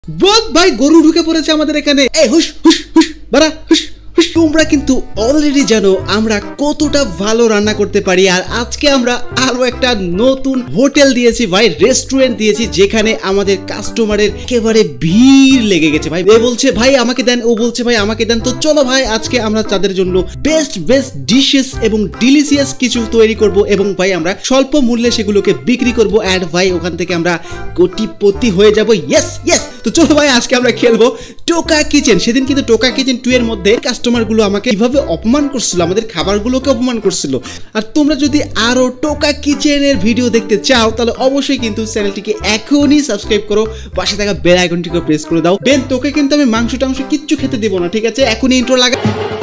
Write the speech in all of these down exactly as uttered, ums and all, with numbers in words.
বহুত ভাই গরু ঢুকে পড়েছে আমাদের এখানে। এই হুশ হুশ হুশ বাড়া হুশ। তোমরা কিন্তু অলরেডি জানো আমরা কতটা ভালো রান্না করতে পারি, আর আজকে আমরা আরো একটা নতুন হোটেল দিয়েছি ভাই, রেস্টুরেন্ট দিয়েছি, যেখানে আমাদের কাস্টমারের একেবারে ভিড় লেগে গেছে ভাই। এ বলছে ভাই আমাকে দেন, ও বলছে ভাই আমাকে দেন। তো চলো ভাই আজকে আমরা তাদের জন্য বেস্ট বেস্ট ডিশেস এবং ডিলিশিয়াস কিছু তৈরি করব, এবং ভাই আমরা স্বল্প মূল্যে সেগুলোকে বিক্রি করব, অ্যান্ড ভাই ওখান থেকে আমরা কোটিপতি হয়ে যাব। Yes yes. তো চলো ভাই আজকে আমরা খেলবো টোকা কিচেন। সেদিন কিন্তু টোকা কিচেন টু এর মধ্যে কাস্টমার গুলো আমাকে কিভাবে অপমান করছিল, আমাদের খাবারগুলোকে অপমান করছিল। আর তোমরা যদি আরো টোকা কিচেনের ভিডিও দেখতে চাও তাহলে অবশ্যই কিন্তু চ্যানেলটিকে এখনই সাবস্ক্রাইব করো, পাশে থাকা বেল আইকনটিকে প্রেস করে দাও। বেন তোকে কিন্তু আমি মাংস টাংস কিচ্ছু খেতে দেবো না, ঠিক আছে? এখনই ইন্ট্রো লাগা।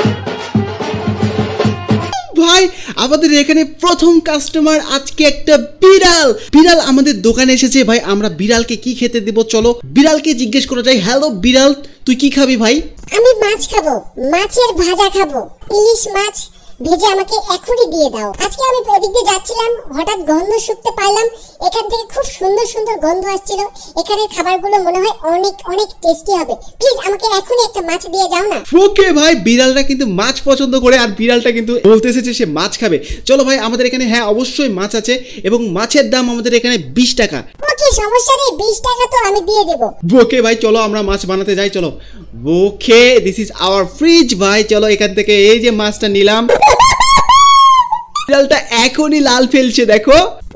ভাই আমাদের এখানে প্রথম কাস্টমার আজকে একটা বিড়াল। বিড়াল আমাদের দোকানে এসেছে ভাই, আমরা বিড়ালকে কি খেতে দেব? চলো বিড়ালকে জিজ্ঞেস করা যায়। হ্যালো বিড়াল, তুই কি খাবি ভাই? আমি মাছ খাবো, মাছের ভাজা খাবো, ইলিশ মাছ ভেজে আমাকে এখনই দিয়ে দাও। আজকে আমি এদিক দিয়ে যাচ্ছিলাম, হঠাৎ গন্ধ শুকতে পারলাম, এখান থেকে খুব সুন্দর সুন্দর গন্ধ আসছিল। এখানে খাবারগুলো মনে হয় অনেক অনেক টেস্টি হবে। প্লিজ আমাকে এখনই একটা মাছ দিয়ে যাও না। ওকে ভাই, বিড়ালটা কিন্তু মাছ পছন্দ করে, আর বিড়ালটা কিন্তু বলতে এসেছে সে মাছ খাবে। চলো ভাই আমাদের এখানে হ্যাঁ অবশ্যই মাছ আছে, এবং মাছের দাম আমাদের এখানে বিশ টাকা। ওকে সমস্যা নেই, বিশ টাকা তো আমি দিয়ে দেব। ওকে ভাই চলো আমরা মাছ বানাতে যাই, চলো। Okay this is our fridge ভাই, চলো এখান থেকে এই যে মাছটা নিলাম। বিড়ালটা এখনই লাল ফেলছে দেখো।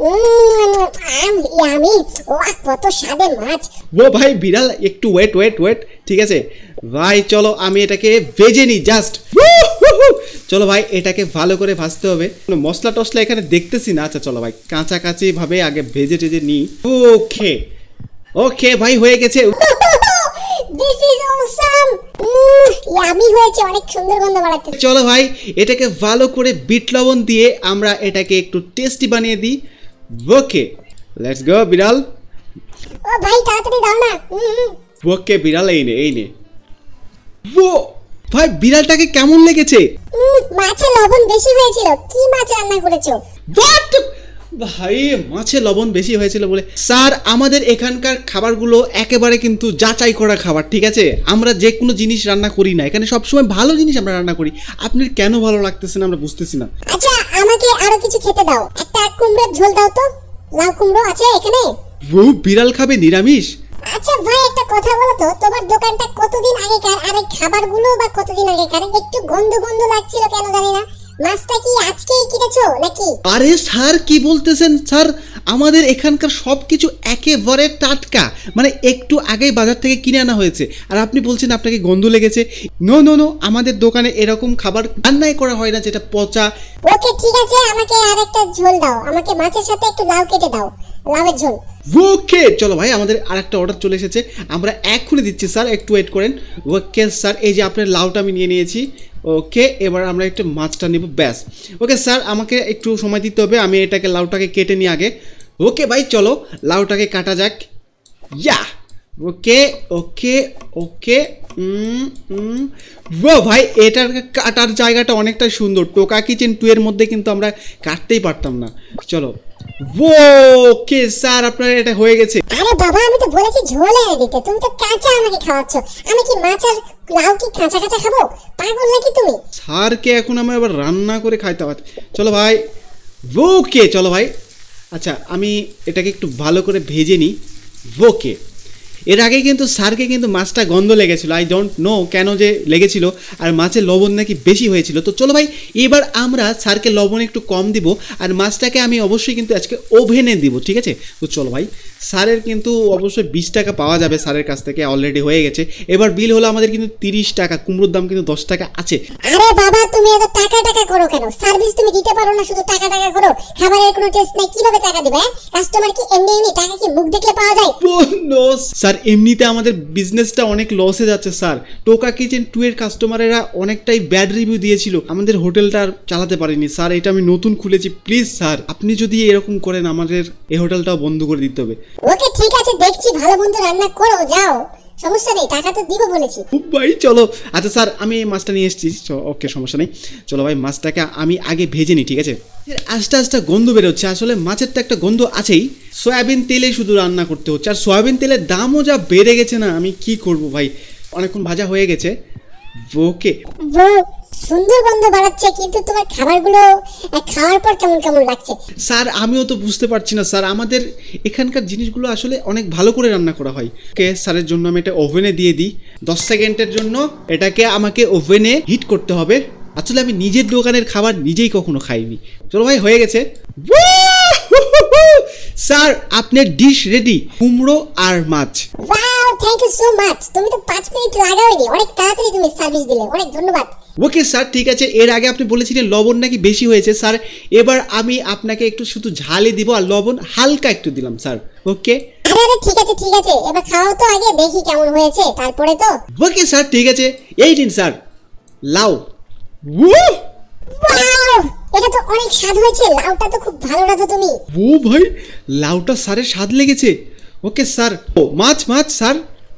আমি কত স্বাদের মাছ। ও ভাই বিড়াল একটু ওয়েট ওয়েট ওয়েট ঠিক আছে ভাই, চলো আমি এটাকে ভেজে নিই জাস্ট। চলো ভাই এটাকে ভালো করে ভাজতে হবে, মশলা টসলা এখানে দেখতেছি না। আচ্ছা চলো ভাই কাঁচা কাঁচি ভাবে আগে ভেজে টেজে নিই। ওকে ওকে ভাই হয়ে গেছে। দিস ইজ অসাম, ইয়ামি হয়েছে, অনেক সুন্দর গন্ধ বাড়াচ্ছে। চলো ভাই এটাকে ভালো করে বিট লবণ দিয়ে আমরা এটাকে একটু টেস্টি বানিয়ে দিই। ওকে লেটস গো বিড়াল। ও ভাই তাড়াতাড়ি দাও না। ওকে বিড়াল এই নে এই নে। ও ভাই বিড়ালটাকে কেমন লেগেছে? মাছে লবণ বেশি হয়েছিল। কি মাছ রান্না করেছো? হোয়াট ভাই মাছে লবণ বেশি হয়েছিল বলে? স্যার আমাদের এখানকার খাবারগুলো একেবারে কিন্তু যাচাই করা খাবার, ঠিক আছে? আমরা যে কোনো জিনিস রান্না করি না, এখানে সবসময় ভালো জিনিস আমরা রান্না করি। আপনার কেন ভালো লাগতেছে না আমরা বুঝতেছি না। আচ্ছা আমাকে আরো কিছু খেতে দাও, একটা কুমড়োর ঝোল দাও তো। লাউ কুমড়ো আছে এখানে? ও বিড়াল খাবে নিরামিষ? আচ্ছা ভাই একটা কথা বলো তো, তোমার দোকানটা কতদিন আগেকার, আর এই খাবারগুলো বা কতদিন আগেকার? একটু গন্ধ গন্ধ লাগছিল কেন জানি না। মাছটা কি আজকেই কিনেছো নাকি? আরে স্যার কি বলতেছেন স্যার, আমাদের এখানকার সবকিছু একেবারে টাটকা, মানে একটু আগেই বাজার থেকে কিনে আনা হয়েছে, আর আপনি বলছেন আপনাকে গন্ধ লেগেছে। নো নো নো, আমাদের দোকানে এরকম খাবার রান্নাই করা হয় না যেটা পচা। ওকে ঠিক আছে, আমাকে আরেকটা ঝোল দাও, আমাকে মাছের সাথে একটু লাউ কেটে দাও, লাউয়ের ঝোল। ওকে চলো ভাই আমাদের আরেকটা অর্ডার চলে এসেছে, আমরা এক্ষুনি দিচ্ছি স্যার, একটু ওয়েট করেন। ওকে স্যার এই যে আপনার লাউটা আমি নিয়ে নিয়েছি। ওকে এবার আমরা একটু মাছটা নিব, ব্যাস। ওকে স্যার আমাকে একটু সময় দিতে হবে, আমি এটাকে লাউটাকে কেটে নিই আগে। ওকে ভাই চলো লাউটাকে কাটা যাক। ইয়া ওকে ওকে ওকে ও ভাই এটার কাটার জায়গাটা অনেকটা সুন্দর। টোকা কিচেন টু এর মধ্যে কিন্তু আমরা কাটতেই পারতাম না। চলো ওকে স্যার আপনার এটা হয়ে গেছে। আরে বাবা আমি তো বলেছি ঝোল এনে দিতে, তুমি তো কাঁচা আমাকে খাওয়াচ্ছ। আমি কি মাছ আর লাউ কি কাঁচা কাঁচা খাবো? পাগল নাকি তুমি? স্যারকে এখন আমি আবার রান্না করে খাইতে হবে। চলো ভাই ওকে চলো ভাই। আচ্ছা আমি এটাকে একটু ভালো করে ভেজে নিই। ওকে এর আগে কিন্তু স্যারকে কিন্তু মাছটা গন্ধ লেগেছিল, আই ডোন্ট নো কেন যে লেগেছিল, আর মাছের লবণ নাকি বেশি হয়েছিল। তো চলো ভাই এবার আমরা স্যারকে লবণ একটু কম দিব, আর মাছটাকে আমি অবশ্যই কিন্তু আজকে ওভেনে দিব, ঠিক আছে? তো চলো ভাই স্যারের কিন্তু অবশ্যই বিশ টাকা পাওয়া যাবে স্যারের কাছ থেকে, অলরেডি হয়ে গেছে। এবার বিল হলো আমাদের কিন্তু তিরিশ টাকা, কুমড়োর দাম কিন্তু দশ টাকা আছে। আরে বাবা তুমি এত টাকা টাকা করো কেন? সার্ভিস তুমি দিতে পারো না, শুধু টাকা টাকা করো। খাবারের কোনো টেস্ট নাই, কিভাবে টাকা দিবে? কাস্টমার কি এমনি এমনি টাকা কি মুখ দেখলে পাওয়া যায়? নো স্যার এমনিতে আমাদের বিজনেসটা অনেক লসে যাচ্ছে স্যার। টোকা কিচেন টু এর কাস্টমারেরা অনেকটাই ব্যাড রিভিউ দিয়েছিল, আমাদের হোটেলটা আর চালাতে পারিনি স্যার। এটা আমি নতুন খুলেছি, প্লিজ স্যার আপনি যদি এরকম করেন আমাদের এই হোটেলটাও বন্ধ করে দিতে হবে। ওকে ঠিক আছে দেখছি, ভালো মন্দ রান্না করো, যাও সমস্যা নেই, টাকা তো দিব বলেছি। ভাই চলো, আচ্ছা স্যার আমি মাছটা নিয়ে এসেছি, ওকে সমস্যা নেই। চলো ভাই মাছটাকে আমি আগে ভেজে নিই, ঠিক আছে? আস্তে আস্তে গন্ধ বেরোচ্ছে, আসলে মাছের তো একটা গন্ধ আছেই। সয়াবিন তেলে শুধু রান্না করতে হচ্ছে, আর সয়াবিন তেলের দামও যা বেড়ে গেছে না, আমি কি করব ভাই। অনেকক্ষণ ভাজা হয়ে গেছে। ওকে সুন্দর গন্ধ বাড়াচ্ছে, কিন্তু তোমার খাবারগুলো খাওয়ার পর কেমন কেমন লাগছে। স্যার আমিও তো বুঝতে পারছি না স্যার, আমাদের এখানকার জিনিসগুলো আসলে অনেক ভালো করে রান্না করা হয়। ওকে স্যারের জন্য আমি এটা ওভেনে দিয়ে দিই, দশ সেকেন্ডের জন্য এটাকে আমাকে ওভেনে হিট করতে হবে। আসলে আমি নিজের দোকানের খাবার নিজেই কখনো খাইনি। চলো ভাই হয়ে গেছে স্যার, আপনার ডিশ রেডি, কুমড়ো আর মাছ। Wow thank you so much, তুমি তো পাঁচ মিনিট লাগাওনি, অনেক তাড়াতাড়ি তুমি সার্ভিস দিলে, অনেক ধন্যবাদ। ওকে স্যার ঠিক আছে, এর আগে আপনি বলেছিলেন লবণ নাকি বেশি হয়েছে স্যার, এবার আমি আপনাকে একটু শুধু ঝালই দিব আর লবণ হালকা একটু দিলাম স্যার। ওকে আরে আরে ঠিক আছে ঠিক আছে, এবার খাও তো আগে, দেখি কেমন হয়েছে তারপরে তো। ওকে স্যার ঠিক আছে, এই দিন স্যার লাউ। ওয়াও এটা তো অনেক স্বাদ হয়েছে, লাউটা তো খুব ভালো রাখো তুমি। ও ভাই লাউটা স্যারের স্বাদ লেগেছে। ওকে স্যার, ও মাছ মাছ স্যার।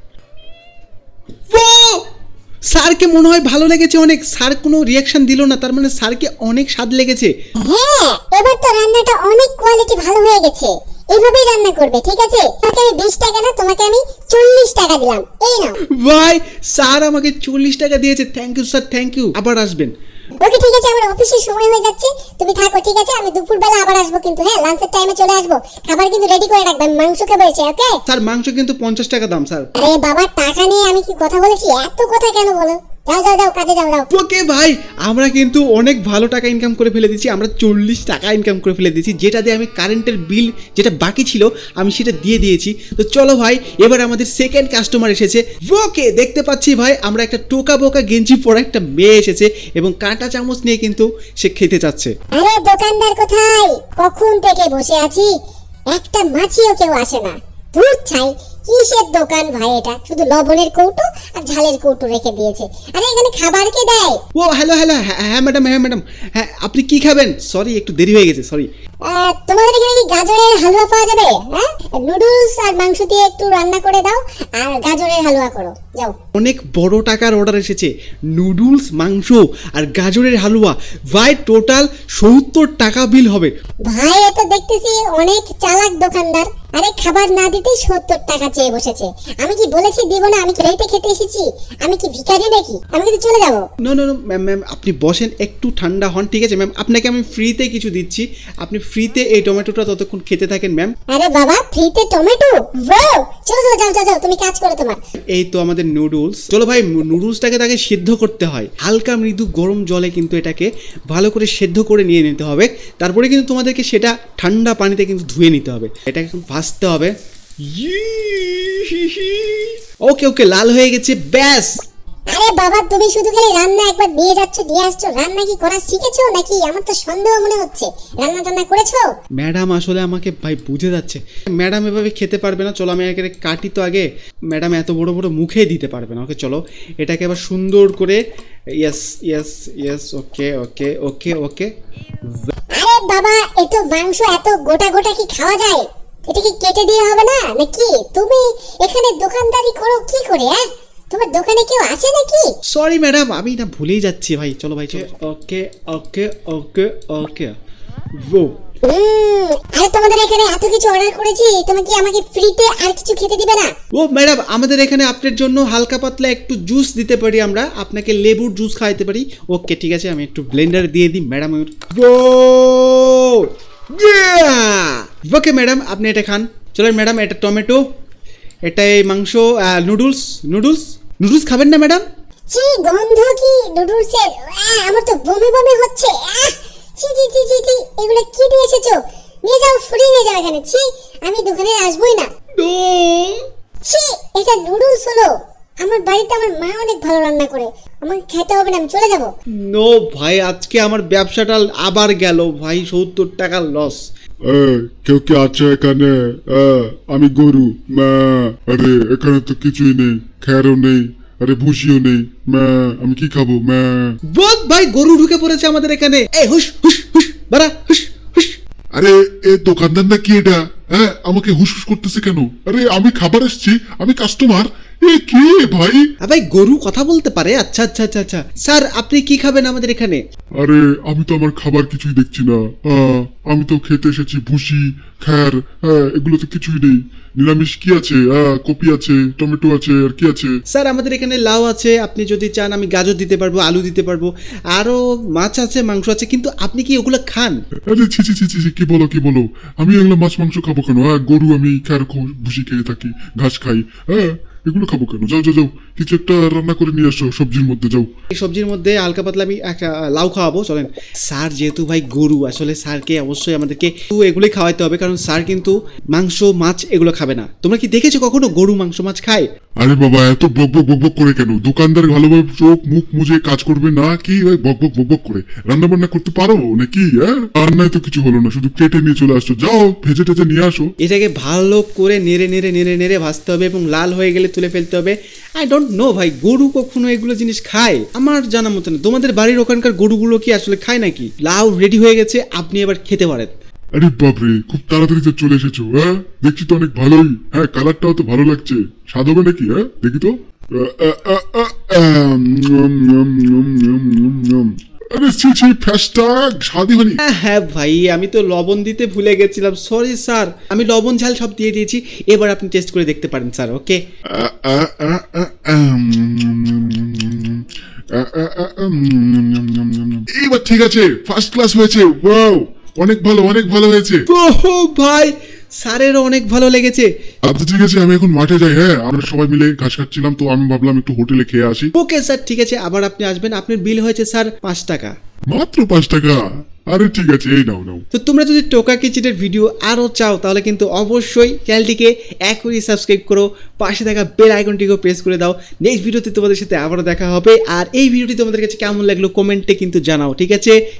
স্যারকে মনে হয় ভালো লেগেছে অনেক, স্যার কোনো রিয়াকশন দিল না, তার মানে স্যারকে অনেক স্বাদ লেগেছে। হ্যাঁ এবার তো রান্নাটা অনেক কোয়ালিটি ভালো হয়ে গেছে, এইভাবেই রান্না করবে ঠিক আছে? তোমাকে আমি বিশ টাকা না, তোমাকে আমি চল্লিশ টাকা দিলাম, এই নাও। ভাই স্যার আমাকে চল্লিশ টাকা দিয়েছে, thank you sir, thank you. আবার আসবেন। ওকে ঠিক আছে, আমার অফিসের সময় হয়ে যাচ্ছে, তুমি থাকো ঠিক আছে? আমি দুপুরবেলা আবার আসবো কিন্তু, হ্যাঁ লাঞ্চের টাইমে চলে আসবো, খাবার কিন্তু রেডি করে রাখবেন, মাংস খাবো এসে। ওকে স্যার মাংস কিন্তু পঞ্চাশ টাকা দাম স্যার। আরে বাবা টাকা নিয়ে আমি কি কথা বলেছি, এত কথা কেন বলো? যাও যাও যাও কাজে যাও যাও। ওকে ভাই আমরা কিন্তু অনেক ভালো টাকা ইনকাম করে ফেলে দিয়েছি, আমরা চল্লিশ টাকা ইনকাম করে ফেলে দিয়েছি, যেটা দিয়ে আমি কারেন্টের বিল যেটা বাকি ছিল আমি সেটা দিয়ে দিয়েছি। তো চলো ভাই এবার আমাদের সেকেন্ড কাস্টমার এসেছে। ওকে দেখতে পাচ্ছি ভাই আমরা একটা টোকা বোকা গেঞ্জি পরা একটা মেয়ে এসেছে এবং কাঁটা চামচ নিয়ে কিন্তু সে খেতে চাচ্ছে। আরে দোকানদার কোথায়, কখন থেকে বসে আছি, একটা মাছিও কেউ আসে না। ধুর ছাই, কিসের দোকান ভাই এটা, শুধু লবণের কৌটো আর ঝালের কৌটো রেখে দিয়েছে। আরে এখানে খাবার কে দেয়? ও হ্যালো হ্যালো, হ্যাঁ ম্যাডাম, হ্যাঁ ম্যাডাম, হ্যাঁ আপনি কি খাবেন? সরি একটু দেরি হয়ে গেছে, সরি। তোমাদের এখানে কি গাজরের হালুয়া পাওয়া যাবে? হ্যাঁ নুডলস আর মাংস দিয়ে একটু রান্না করে দাও আর গাজরের হালুয়া করো, যাও। অনেক বড় টাকার অর্ডার এসেছে, নুডলস মাংস আর গাজরের হালুয়া, ভাই টোটাল সত্তর টাকা বিল হবে। ভাই এত দেখতেছি অনেক চালাক দোকানদার, আরে খাবার না দিতেই সত্তর টাকা চেয়ে বসেছে। আমি কি বলেছি দিব না? আমি ফ্রিতে খেতে এসেছি, আমি কি ভিখারি নাকি? আমি কিন্তু চলে যাবো। No no no ma'am ma'am আপনি বসেন, একটু ঠান্ডা হন, ঠিক আছে ম্যাম? আপনাকে আমি ফ্রিতে কিছু দিচ্ছি, আপনি ফ্রিতে এই টমেটোটা ততক্ষণ খেতে থাকেন ম্যাম। আরে বাবা ফ্রিতে টমেটো, ওয়াও চলো চলো যাও যাও যাও, তুমি কাজ করো তোমার। এই তো আমাদের নুডলস। চলো ভাই নুডলসটাকে তাকে সিদ্ধ করতে হয়, হালকা মৃদু গরম জলে কিন্তু এটাকে ভালো করে সিদ্ধ করে নিয়ে নিতে হবে, তারপরে কিন্তু তোমাদেরকে সেটা ঠান্ডা পানিতে কিন্তু ধুয়ে নিতে হবে, এটাকে ভাজতে হবে। ওকে ওকে লাল হয়ে গেছে, ব্যাস। আরে বাবা তুমি শুধু খালি রান্না একবার নিয়ে যাচ্ছ দিয়ে আসছো, রান্না কি করা শিখেছো নাকি? আমার তো সন্দেহ মনে হচ্ছে, রান্না টান্না করেছো? ম্যাডাম আসলে আমাকে ভাই বুঝে যাচ্ছে, ম্যাডাম এভাবে খেতে পারবে না। চলো আমি একে কাটি তো আগে, ম্যাডাম এত বড় বড় মুখে দিতে পারবে না। ওকে চলো এটাকে আবার সুন্দর করে, yes yes yes, okay okay okay okay. আরে বাবা এত মাংস এত গোটা গোটা কি খাওয়া যায়? এটা কি কেটে দিয়ে হবে না নাকি? তুমি এখানে দোকানদারি করো কি করে? হ্যাঁ তোমার দোকানে কেউ আসে নাকি? সরি ম্যাডাম আমি না ভুলেই যাচ্ছি ভাই। চলো ভাই চলো, ওকে ওকে ওকে ওকে। ও আরে তোমাদের এখানে এত কিছু অর্ডার করেছি, তুমি কি আমাকে ফ্রিতে আর কিছু খেতে দিবে না? ও ম্যাডাম আমাদের এখানে আপনার জন্য হালকা পাতলা একটু জুস দিতে পারি আমরা, আপনাকে লেবুর জুস খাওয়াতে পারি। ওকে ঠিক আছে আমি একটু ব্লেন্ডার দিয়ে দিই ম্যাডাম। ওকে ম্যাডাম আপনি এটা খান। চলেন ম্যাডাম এটা টমেটো, এটা এই মাংস, নুডলস নুডলস নুডলস খাবেন না ম্যাডাম? ছি গন্ধ কি নুডলসের, আমার তো বমি বমি হচ্ছে। ছি ছি ছি ছি ছি, এগুলো কি দিয়ে এসেছো? নিয়ে যাও সরিয়ে নিয়ে যাও এখানে, ছি আমি দোকানে আসবই না। ছি এটা নুডলস হলো? আমার বাড়িতে আমার মা অনেক ভালো রান্না করে, আমাকে খেতে হবে না, আমি চলে যাব। নো ভাই আজকে আমার ব্যবসাটা আবার গেল ভাই, সত্তর টাকা লস। কেউ কি আছে এখানে? আমি গরু মা। আরে এখানে তো কিছুই নেই, খেরও নেই, আরে ভুসিও নেই মা, আমি কি খাবো মা? বল ভাই গরু ঢুকে পড়েছে আমাদের এখানে, এই হুশ হুশ হুশ বাড়া হুশ হুশ। আরে এ দোকানদার না কি এটা? হ্যাঁ আমাকে হুশ হুশ করতেছে কেন? আরে আমি খাবার এসছি, আমি কাস্টমার, এ কে ভাই? ভাই গরু কথা বলতে পারে? আচ্ছা আচ্ছা আচ্ছা আচ্ছা স্যার আপনি কি খাবেন আমাদের এখানে? আরে আমি তো আমার খাবার কিছুই দেখছি না। আহ, আমি তো খেতে এসেছি ভুসি খ্যার, হ্যাঁ এগুলো তো কিছুই নেই। নিরামিষ কি আছে? আহ, কপি আছে, টমেটো আছে, আর কি আছে? স্যার আমাদের এখানে লাউ আছে, আপনি যদি চান আমি গাজর দিতে পারবো, আলু দিতে পারবো, আরো মাছ আছে, মাংস আছে, কিন্তু আপনি কি ওগুলো খান? আরে ছি ছি ছি ছি ছি, কি বলো কি বলো, আমি এগুলো মাছ মাংস খাবো কেন? হ্যাঁ গরু আমি খ্যার ভুসি খেয়ে থাকি, ঘাস খাই, হ্যাঁ এগুলো খাবো কেন? যাও যাও যাও, কিছু একটা রান্না করে নিয়ে আসো সবজির মধ্যে, যাও। এই সবজির মধ্যে হালকা পাতলা আমি একটা লাউ খাওয়াবো, চলেন। স্যার যেহেতু ভাই গরু, আসলে স্যারকে অবশ্যই আমাদেরকে এগুলোই খাওয়াইতে হবে, কারণ স্যার কিন্তু মাংস মাছ এগুলো খাবে না। তোমরা কি দেখেছো কখনো গরু মাংস মাছ খায়? আরে বাবা এত বক বক বক বক করে কেন? দোকানদার ভালোভাবে চোখ মুখ মুজে কাজ করবে না কি? ওই বক বক বক বক করে রান্না বান্না করতে পারো নাকি? হ্যাঁ রান্নায় তো কিছু হলো না, শুধু কেটে নিয়ে চলে আসছো, যাও ভেজে টেজে নিয়ে আসো। এটাকে ভালো করে নেড়ে নেড়ে নেড়ে নেড়ে ভাজতে হবে এবং লাল হয়ে গেলে তুলে ফেলতে হবে। আই ডোন্ট নো ভাই, গরু কখনো এগুলো জিনিস খায়? আমার জানা মতো না। তোমাদের বাড়ির ওখানকার গরুগুলো কি আসলে খায় নাকি? লাউ রেডি হয়ে গেছে, আপনি এবার খেতে পারেন। আরে বাপরে, খুব তাড়াতাড়ি তো চলে এসেছো। হ্যাঁ দেখছি তো অনেক ভালোই, হ্যাঁ কালারটাও তো ভালো লাগছে। স্বাদ হবে নাকি? হ্যাঁ দেখি তো। আরে ছি ছি, ফ্যাসটা স্বাদই হয়নি। হ্যাঁ হ্যাঁ ভাই, আমি তো লবণ দিতে ভুলে গেছিলাম, সরি স্যার। আমি লবণ ঝাল সব দিয়ে দিয়েছি, এবার আপনি টেস্ট করে দেখতে পারেন স্যার। ওকে এইবার ঠিক আছে, ফার্স্ট ক্লাস হয়েছে। ওয়াও অনেক ভালো, অনেক ভালো হয়েছে। ওহো ভাই, স্যারেরও অনেক ভালো লেগেছে। আচ্ছা ঠিক আছে, আমি এখন মাঠে যাই। হ্যাঁ আমরা সবাই মিলে ঘাস খাচ্ছিলাম, তো আমি ভাবলাম একটু হোটেলে খেয়ে আসি। ওকে স্যার ঠিক আছে, আবার আপনি আসবেন। আপনার বিল হয়েছে স্যার পাঁচ টাকা। মাত্র পাঁচ টাকা? আরে ঠিক আছে, এই নাও নাও। তো তোমরা যদি টোকা কিচেনের ভিডিও আরও চাও, তাহলে কিন্তু অবশ্যই চ্যানেলটিকে এখনই সাবস্ক্রাইব করো, পাশে থাকা বেল আইকনটিকেও প্রেস করে দাও। নেক্সট ভিডিওতে তোমাদের সাথে আবারও দেখা হবে। আর এই ভিডিওটি তোমাদের কাছে কেমন লাগলো কমেন্টে কিন্তু জানাও, ঠিক আছে?